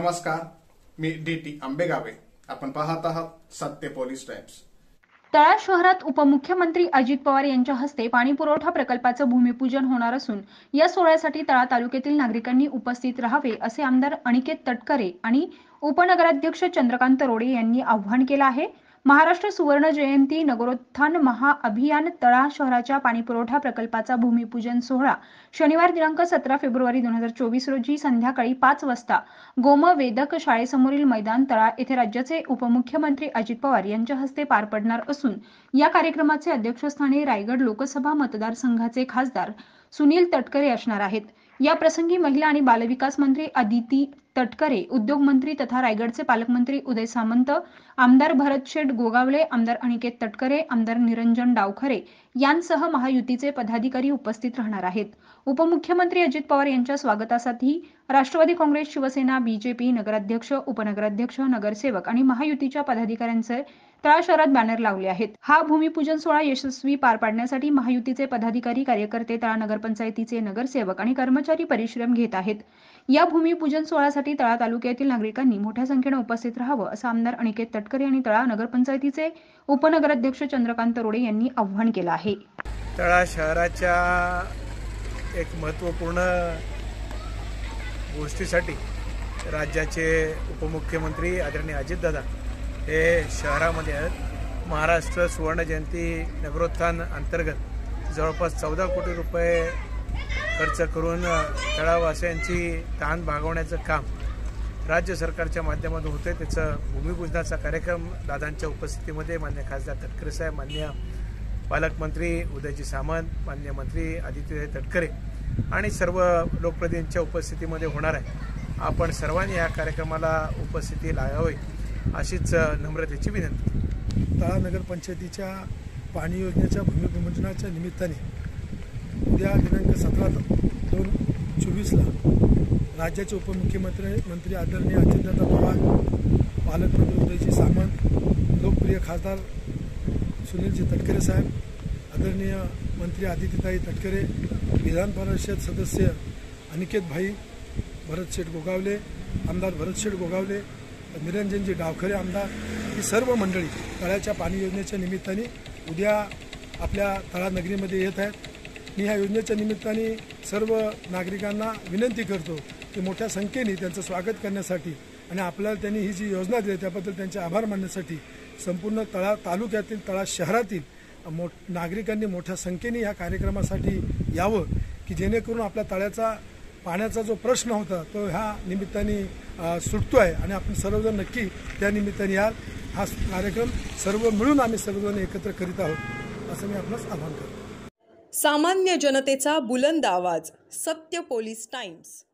नमस्कार, मी डी.टी. आंबेगावे. आपण पाहत आहात सत्य पोलीस टाइम्स. तळा शहरात उपमुख्यमंत्री अजित पवार यांच्या हस्ते पाणी पुरवठा प्रकल्पाचं भूमिपूजन होणार असून या सोहळ्यासाठी तळा तालुक्यातील नागरिकांनी उपस्थित राहावे असे आमदार अनिकेत तटकरे आणि उपनगराध्यक्ष चंद्रकांत रोडे यांनी आवाहन केलं आहे. महाराष्ट्र सुवर्ण जयंती नगरोत्थान महाअभियान तळा शहराच्या पाणीपुरवठा प्रकल्पाचा भूमिपूजन सोहळा शनिवार दिनांक 17 फेब्रुवारी 2024 रोजी संध्याकाळी 5 वाजता गोमवेदक शाळेसमोरील मैदान तळा येथे राज्याचे उपमुख्यमंत्री अजित पवार यांच्या हस्ते पार पडणार असून या कार्यक्रमाचे अध्यक्षस्थानी रायगड लोकसभा मतदारसंघाचे खासदार सुनील तटकरे असणार आहेत. या प्रसंगी महिला आणि बालविकास मंत्री अदिती तटकरे, उद्योग मंत्री तथा रायगडचे पालकमंत्री उदय सामंत, आमदार भरतशेठ गोगावले, आमदार अनिकेत तटकरे, आमदार निरंजन डावखरे यांसह महायुतीचे पदाधिकारी उपस्थित राहणार आहेत. उपमुख्यमंत्री अजित पवार यांच्या स्वागतासाठी राष्ट्रवादी काँग्रेस, शिवसेना, बीजेपी, नगराध्यक्ष, उपनगराध्यक्ष, नगरसेवक आणि महायुतीच्या पदाधिकाऱ्यांचे तळा शहरात बॅनर लावले आहेत. हा भूमिपूजन सोहळा यशस्वी पार पाडण्यासाठी महायुतीचे पदाधिकारी, कार्यकर्ते, तळा नगरपंचायतीचे नगरसेवक आणि कर्मचारी परिश्रम घेत आहेत. या भूमिपूजन सोहळ्यासाठी तळा तालुक्यातील नागरिकांनी मोठ्या संख्येने उपस्थित राहावं असं आमदार अनिकेत तटकरे आणि तळा नगरपंचायतीचे उपनगराध्यक्ष चंद्रकांत रोडे यांनी आवाहन केलं आहे. तळा शहराच्या एक महत्त्वपूर्ण गोष्टीसाठी राज्याचे उपमुख्यमंत्री आदरणीय अजितदादा हे शहरामध्ये आहेत. महाराष्ट्र सुवर्ण जयंती नगरोत्थान अंतर्गत जवळपास 14 कोटी रुपये खर्च करून तळावासियांची ताण भागवण्याचं काम राज्य सरकारच्या माध्यमातून होते. त्याचं भूमिपूजनाचा कार्यक्रम दादांच्या उपस्थितीमध्ये मान्य खासदार तटकरे साहेब, मान्य पालकमंत्री उदयजी सामंत, मान्य मंत्री आदित्य तटकरे आणि सर्व लोकप्रतिनिधींच्या उपस्थितीमध्ये होणार आहे. आपण सर्वांनी या कार्यक्रमाला उपस्थिती लावावी अशीच नम्रतेची विनंती. तळा नगरपंचायतीच्या पाणी योजनेच्या भूमिपूजनाच्या निमित्ताने उद्या दिनांक 17/2/24 राज्याचे उपमुख्यमंत्री आदरणीय अजितदादा पवार, पालकमंत्री उदयजी सामंत, लोकप्रिय खासदार सुनीलजी तटकरे साहेब, आदरणीय मंत्री आदित्यताई तटकरे, विधान परिषद सदस्य अनिकेत भाई भरतशेठ गोगावले, आमदार भरतशेठ गोगावले, निरंजनजी डावखरे आमदार, ही सर्व मंडळी तळ्याच्या पाणी योजनेच्या निमित्ताने उद्या आपल्या तळा नगरीमध्ये येत आहेत. मी ह्या योजनेच्या निमित्ताने सर्व नागरिकांना विनंती करतो की मोठ्या संख्येने त्यांचं स्वागत करण्यासाठी आणि आपल्याला त्यांनी ही जी योजना दिली त्याबद्दल त्यांचे आभार मानण्यासाठी संपूर्ण तळा तालुक्यातील, तळा शहरातील नागरिकांनी मोठ्या संख्येने ह्या कार्यक्रमासाठी यावं की जेणेकरून आपल्या तळ्याचा पाण्याचा जो प्रश्न होता तो ह्या निमित्ताने सुटतो आहे आणि आपण सर्वजण नक्की त्या निमित्ताने याल. हा कार्यक्रम सर्व मिळून आम्ही सर्वजण एकत्र करीत आहोत असं मी आपणास आवाहन करतो. सामान्य जनतेचा बुलंद आवाज, सत्य पोलीस टाइम्स.